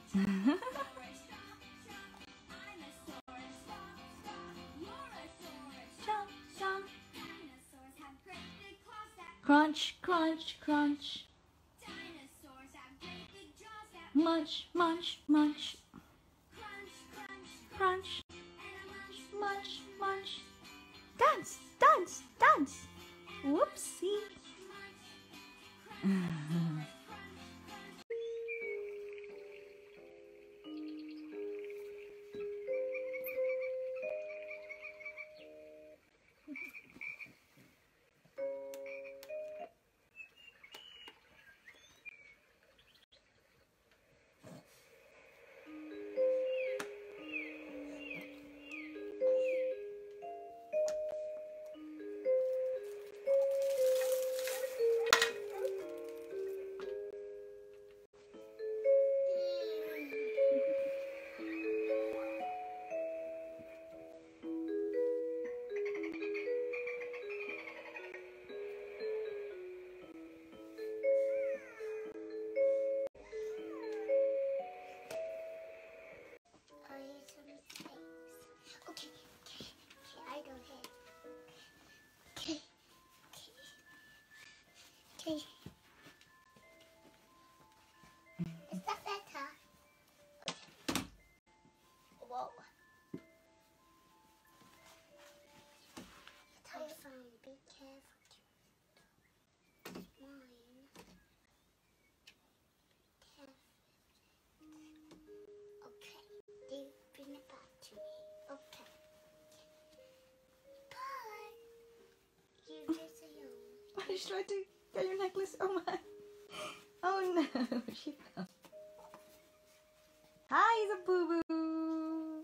Jump, jump. Crunch, crunch, crunch. Munch, munch, munch. Crunch, munch, munch. Dance, dance, dance. Whoopsie. Okay. Is that better? Okay. Whoa. Telephone, be careful. Mine. Careful. Okay. You bring it back to me. Okay. Bye. You just alone. I just tried to get your necklace. Oh my. Oh no. She fell. Hi, it's a boo boo.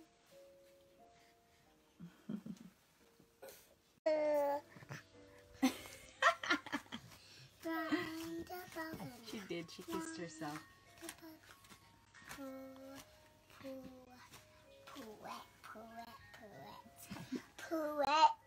She did. She kissed herself. Poo-wet.